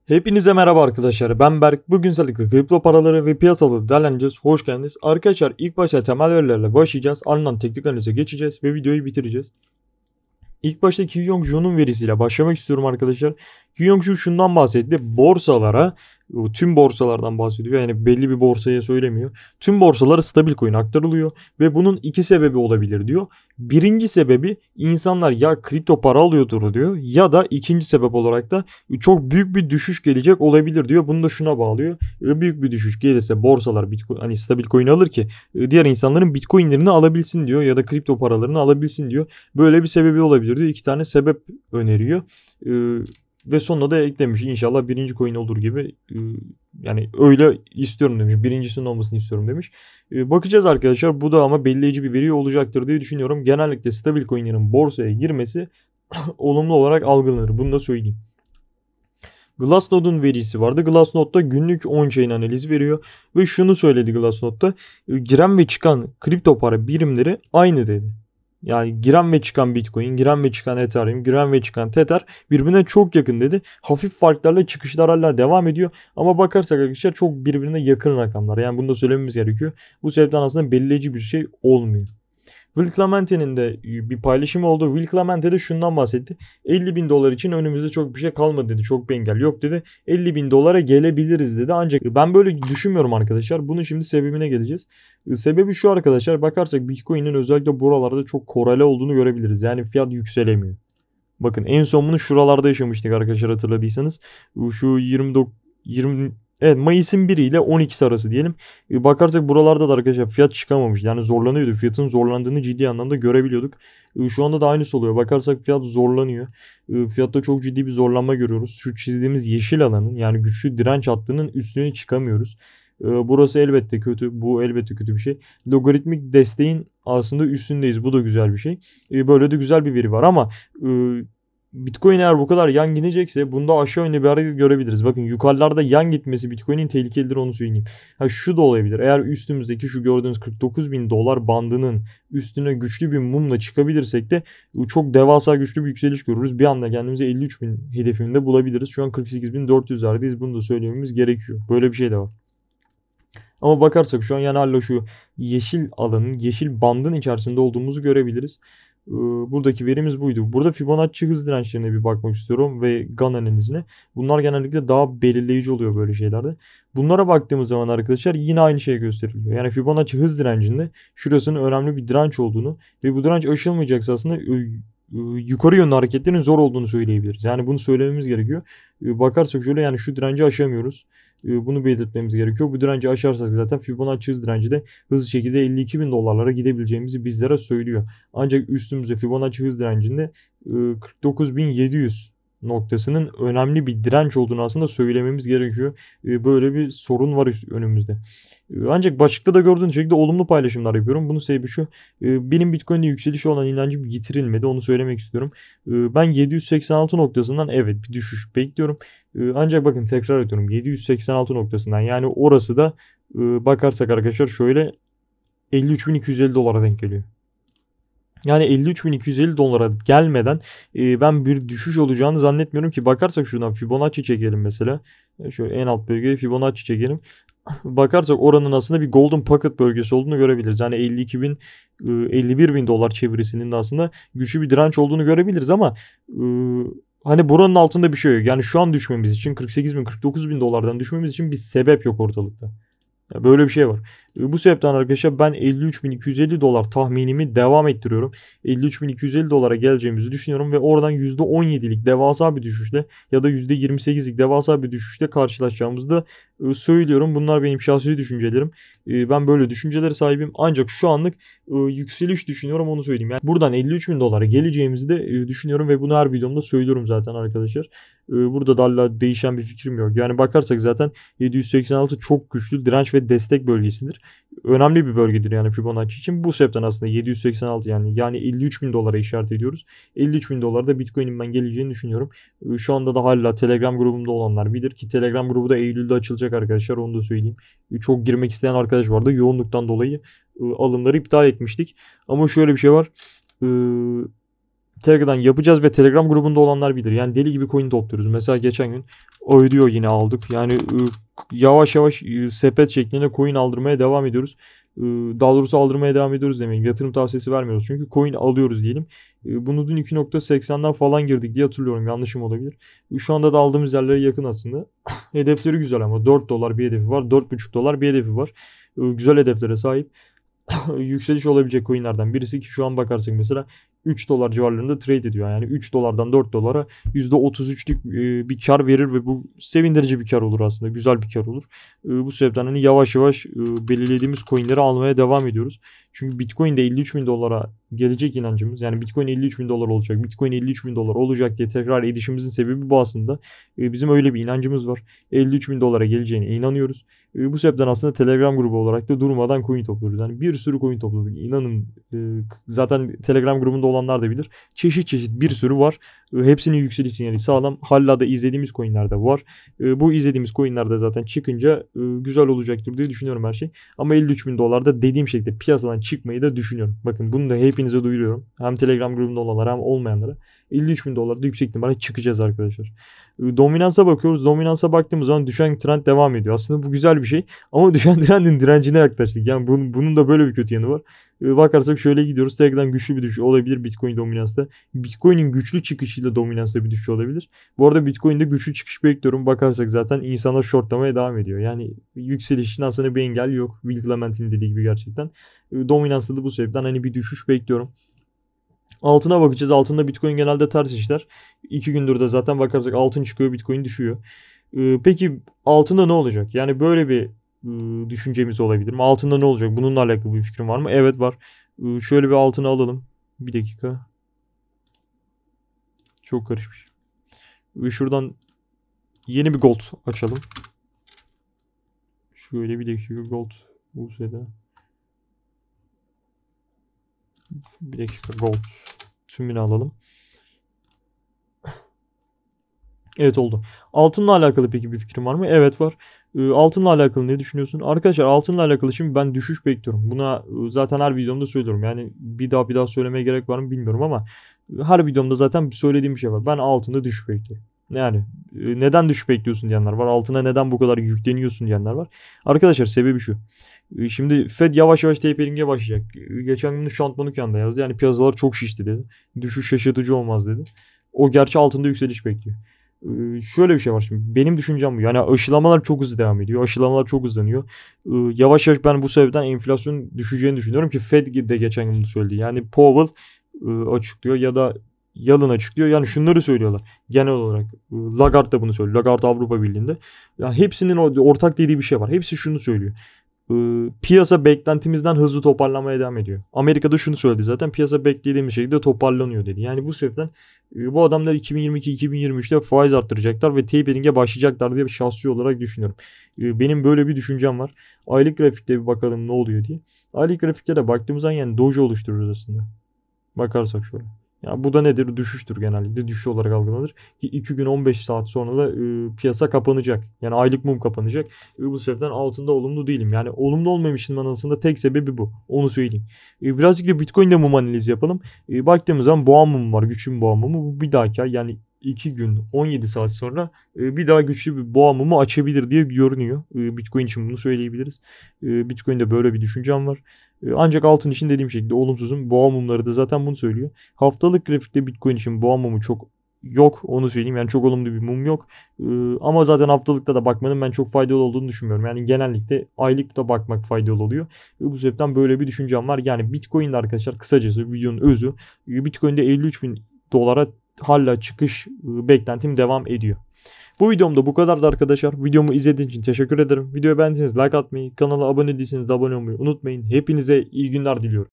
Hepinize merhaba arkadaşlar. Ben Berk. Bugün sizlerle kripto paraları ve piyasaları değerlendireceğiz. Hoş geldiniz. Arkadaşlar ilk başta temel verilerle başlayacağız. Ardından teknik analize geçeceğiz ve videoyu bitireceğiz. İlk başta Ki Yong-joon'un verisiyle başlamak istiyorum arkadaşlar. Ki Yong-joon şundan bahsetti. Borsalara, tüm borsalardan bahsediyor. Yani belli bir borsaya söylemiyor. Tüm borsalara stabil coin aktarılıyor ve bunun iki sebebi olabilir diyor. Birinci sebebi insanlar ya kripto para alıyordur diyor ya da ikinci sebep olarak da çok büyük bir düşüş gelecek olabilir diyor. Bunu da şuna bağlıyor. Büyük bir düşüş gelirse borsalar Bitcoin, hani stabil coin alır ki diğer insanların Bitcoin'lerini alabilsin diyor ya da kripto paralarını alabilsin diyor. Böyle bir sebebi olabilir diyor. İki tane sebep öneriyor. Ve sonuna da eklemiş. İnşallah birinci coin olur gibi. Yani öyle istiyorum demiş. Birincisinin olmasını istiyorum demiş. Bakacağız arkadaşlar. Bu da ama belirleyici bir veri olacaktır diye düşünüyorum. Genellikle stabil coin'lerin borsaya girmesi olumlu olarak algılanır. Bunu da söyleyeyim. Glassnode'un verisi vardı. Glassnode'da günlük on-chain analizi veriyor. Ve şunu söyledi Glassnode'da. Giren ve çıkan kripto para birimleri aynı dedi. Yani giren ve çıkan Bitcoin, giren ve çıkan Ethereum, giren ve çıkan Tether birbirine çok yakın dedi. Hafif farklarla çıkışlar hala devam ediyor. Ama bakarsak arkadaşlar çok birbirine yakın rakamlar. Yani bunu da söylememiz gerekiyor. Bu sebepten aslında belirleyici bir şey olmuyor. Will Clemente'nin de bir paylaşımı oldu. Will Clemente de şundan bahsetti. 50 bin dolar için önümüzde çok bir şey kalmadı dedi. Çok bir engel yok dedi. 50 bin dolara gelebiliriz dedi. Ancak ben böyle düşünmüyorum arkadaşlar. Bunun şimdi sebebine geleceğiz. Sebebi şu arkadaşlar. Bakarsak Bitcoin'in özellikle buralarda çok korele olduğunu görebiliriz. Yani fiyat yükselemiyor. Bakın en son bunu şuralarda yaşamıştık arkadaşlar hatırladıysanız. Şu 29 20 evet Mayıs'ın 1 ile 12'si arası diyelim. Bakarsak buralarda da arkadaşlar fiyat çıkamamış. Yani zorlanıyordu. Fiyatın zorlandığını ciddi anlamda görebiliyorduk. Şu anda da aynısı oluyor. Bakarsak fiyat zorlanıyor. Fiyatta çok ciddi bir zorlanma görüyoruz. Şu çizdiğimiz yeşil alanın yani güçlü direnç hattının üstüne çıkamıyoruz. Burası elbette kötü. Bu elbette kötü bir şey. Logaritmik desteğin aslında üstündeyiz. Bu da güzel bir şey. Böyle de güzel bir veri var ama Bitcoin eğer bu kadar yan gidecekse bunda aşağı yönlü bir hareket görebiliriz. Bakın yukarılarda yan gitmesi Bitcoin'in tehlikelidir onu söyleyeyim. Ha şu da olabilir. Eğer üstümüzdeki şu gördüğünüz 49 bin dolar bandının üstüne güçlü bir mumla çıkabilirsek de çok devasa güçlü bir yükseliş görürüz. Bir anda kendimizi 53 bin hedefinde bulabiliriz. Şu an 48.400'lerdeyiz. Bunu da söylememiz gerekiyor. Böyle bir şey de var. Ama bakarsak şu an yani hala şu yeşil alanın, yeşil bandın içerisinde olduğumuzu görebiliriz. Buradaki verimiz buydu. Burada Fibonacci hız dirençlerine bir bakmak istiyorum ve GAN analizine. Bunlar genellikle daha belirleyici oluyor böyle şeylerde. Bunlara baktığımız zaman arkadaşlar yine aynı şey gösteriliyor. Yani Fibonacci hız direncinde şurasının önemli bir direnç olduğunu ve bu direnç aşılmayacaksa aslında yukarı yönlü hareketlerin zor olduğunu söyleyebiliriz. Yani bunu söylememiz gerekiyor. Bakarsak şöyle yani şu direnci aşamıyoruz. Bunu belirtmemiz gerekiyor. Bu direnci aşarsak zaten Fibonacci hız direnci de hızlı şekilde 52 bin dolarlara gidebileceğimizi bizlere söylüyor. Ancak üstümüzde Fibonacci hız direncinde 49.700 noktasının önemli bir direnç olduğunu aslında söylememiz gerekiyor. Böyle bir sorun var önümüzde. Ancak başlıkta da gördüğünüz şekilde olumlu paylaşımlar yapıyorum. Bunun sebebi şu. Benim Bitcoin'de yükselişi olan inancım yitirilmedi. Onu söylemek istiyorum. Ben 786 noktasından evet bir düşüş bekliyorum. Ancak bakın tekrar ediyorum 786 noktasından yani orası da bakarsak arkadaşlar şöyle 53.250 dolara denk geliyor. Yani 53.250 dolara gelmeden ben bir düşüş olacağını zannetmiyorum ki. Bakarsak şuradan Fibonacci çekelim mesela. Şöyle en alt bölgeye Fibonacci çekelim. Bakarsak oranın aslında bir Golden Pocket bölgesi olduğunu görebiliriz. Yani 52 bin 51 bin dolar çevresinin de aslında güçlü bir direnç olduğunu görebiliriz ama hani buranın altında bir şey yok. Yani şu an düşmemiz için 48 bin 49 bin dolardan düşmemiz için bir sebep yok ortalıkta. Ya böyle bir şey var. Bu sebepten arkadaşlar ben 53.250 dolar tahminimi devam ettiriyorum. 53.250 dolara geleceğimizi düşünüyorum ve oradan %17'lik devasa bir düşüşle ya da %28'lik devasa bir düşüşle karşılaşacağımızı da söylüyorum. Bunlar benim şahsi düşüncelerim. Ben böyle düşüncelere sahibim. Ancak şu anlık yükseliş düşünüyorum onu söyleyeyim. Yani buradan 53 bin dolara geleceğimizi de düşünüyorum ve bunu her videomda söylüyorum zaten arkadaşlar. Burada da hala değişen bir fikrim yok. Yani bakarsak zaten 786 çok güçlü direnç ve destek bölgesidir. Önemli bir bölgedir yani Fibonacci için. Bu sebepten aslında 786 yani 53 bin dolara işaret ediyoruz. 53 bin dolarda Bitcoin'in ben geleceğini düşünüyorum. Şu anda da hala Telegram grubumda olanlar bilir ki Telegram grubu da Eylül'de açılacak arkadaşlar onu da söyleyeyim. Çok girmek isteyen arkadaş vardı. Yoğunluktan dolayı alımları iptal etmiştik. Ama şöyle bir şey var. Telegram'dan yapacağız ve Telegram grubunda olanlar bilir. Yani deli gibi coin topluyoruz. Mesela geçen gün Oidio yine aldık. Yani yavaş yavaş sepet şeklinde coin aldırmaya devam ediyoruz. Daha doğrusu aldırmaya devam ediyoruz demeyin. Yatırım tavsiyesi vermiyoruz. Çünkü coin alıyoruz diyelim. Bunu dün 2.80'den falan girdik diye hatırlıyorum. Yanlışım olabilir. Şu anda da aldığımız yerlere yakın aslında. Hedefleri güzel ama 4 dolar bir hedefi var. 4,5 dolar bir hedefi var. Güzel hedeflere sahip. Yükseliş olabilecek coinlerden birisi ki şu an bakarsak mesela 3 dolar civarlarında trade ediyor. Yani 3 dolardan 4 dolara %33'lük bir kar verir ve bu sevindirici bir kar olur aslında. Güzel bir kar olur. Bu sebepten hani yavaş yavaş belirlediğimiz coinleri almaya devam ediyoruz. Çünkü Bitcoin de 53 bin dolara gelecek inancımız. Yani Bitcoin 53 bin dolar olacak. Bitcoin 53 bin dolar olacak diye tekrar edişimizin sebebi bu aslında. Bizim öyle bir inancımız var. 53 bin dolara geleceğine inanıyoruz. Bu sebepten aslında Telegram grubu olarak da durmadan coin topluyoruz. Yani bir sürü coin topladık. İnanın zaten Telegram grubunda olanlar da bilir. Çeşit çeşit bir sürü var. Hepsinin yükseliş sinyali sağlam. Hala da izlediğimiz coinler de var. Bu izlediğimiz coinler de zaten çıkınca güzel olacaktır diye düşünüyorum her şey. Ama 53 bin dolarda dediğim şekilde piyasadan çıkmayı da düşünüyorum. Bakın bunu da hepinize duyuruyorum. Hem Telegram grubunda olanlara hem olmayanlara. 53 bin dolarda yüksek ihtimalle çıkacağız arkadaşlar. Dominansa bakıyoruz. Dominansa baktığımız zaman düşen trend devam ediyor. Aslında bu güzel bir şey. Ama düşen trendin direncine yaklaştık. Yani bunun da böyle bir kötü yanı var. Bakarsak şöyle gidiyoruz. Tekrardan güçlü bir düşüş olabilir Bitcoin dominansta. Bitcoin'in güçlü çıkışıyla dominansta bir düşüş olabilir. Bu arada Bitcoin'de güçlü çıkış bekliyorum. Bakarsak zaten insanlar shortlamaya devam ediyor. Yani yükselişin aslında bir engel yok. Will Clement'in dediği gibi gerçekten. Dominansta da bu sebepten hani bir düşüş bekliyorum. Altına bakacağız. Altında Bitcoin genelde ters işler. 2 gündür de zaten bakarsak altın çıkıyor, Bitcoin düşüyor. Peki altında ne olacak? Yani böyle bir düşüncemiz olabilir mi? Altında ne olacak? Bununla alakalı bir fikrim var mı? Evet var. Şöyle bir altını alalım. Bir dakika. Çok karışmış. Şuradan yeni bir gold açalım. Şöyle bir dakika gold. USD. Bir dakika gold. Tümünü alalım. Evet oldu. Altınla alakalı peki bir fikrin var mı? Evet var. Altınla alakalı ne düşünüyorsun? Arkadaşlar altınla alakalı şimdi ben düşüş bekliyorum. Buna zaten her videomda söylüyorum. Yani bir daha söylemeye gerek var mı bilmiyorum ama her videomda zaten söylediğim bir şey var. Ben altında düşüş bekliyorum. Yani neden düşüş bekliyorsun diyenler var. Altına neden bu kadar yükleniyorsun diyenler var. Arkadaşlar sebebi şu. Şimdi Fed yavaş yavaş tapering'e başlayacak. Geçen gün Şantman Ukan'da yazdı. Yani piyasalar çok şişti dedi. Düşüş şaşırtıcı olmaz dedi. O gerçi altında yükseliş bekliyor. Şöyle bir şey var şimdi. Benim düşüncem bu. Yani aşılamalar çok hızlı devam ediyor. Aşılamalar çok hızlanıyor. Yavaş yavaş ben bu sebepten enflasyon düşeceğini düşünüyorum ki Fed de geçen gün bunu söyledi. Yani Powell açıklıyor ya da Yalın açıklıyor. Yani şunları söylüyorlar. Genel olarak Lagarde da bunu söylüyor. Lagarde Avrupa Birliği'nde. Yani hepsinin ortak dediği bir şey var. Hepsi şunu söylüyor. Piyasa beklentimizden hızlı toparlamaya devam ediyor. Amerika'da şunu söyledi zaten. Piyasa beklediğimiz şekilde toparlanıyor dedi. Yani bu sebepten bu adamlar 2022-2023'te faiz arttıracaklar ve tapering'e başlayacaklar diye bir şahsi olarak düşünüyorum. Benim böyle bir düşüncem var. Aylık grafikte bir bakalım ne oluyor diye. Aylık grafikte de baktığımız zaman yani doji oluşturuyoruz aslında. Bakarsak şöyle. Ya bu da nedir? Düşüştür genellikle. Düşüş olarak algılanır. Ki 2 gün 15 saat sonra da piyasa kapanacak. Yani aylık mum kapanacak. Bu sebepten altında olumlu değilim. Yani olumlu olmamışımın aslında tek sebebi bu. Onu söyleyeyim. Birazcık da Bitcoin'de mum analizi yapalım. Baktığımız zaman boğa mumu var. Güçlü bir boğa mumu. Bu bir dahaki ay yani 2 gün 17 saat sonra bir daha güçlü bir boğa mumu açabilir diye görünüyor. Bitcoin için bunu söyleyebiliriz. Bitcoin'de böyle bir düşüncem var. Ancak altın için dediğim şekilde olumsuzum. Boğa mumları da zaten bunu söylüyor. Haftalık grafikte Bitcoin için boğa mumu çok yok. Onu söyleyeyim. Yani çok olumlu bir mum yok. Ama zaten haftalıkta da bakmanın ben çok faydalı olduğunu düşünmüyorum. Yani genellikle aylıkta bakmak faydalı oluyor. Bu sebepten böyle bir düşüncem var. Yani Bitcoin'de arkadaşlar kısacası videonun özü Bitcoin'de 53 bin dolara hala çıkış beklentim devam ediyor. Bu videom da bu kadardı arkadaşlar. Videomu izlediğiniz için teşekkür ederim. Videoyu beğendiyseniz like atmayı, kanala abone değilseniz de abone olmayı unutmayın. Hepinize iyi günler diliyorum.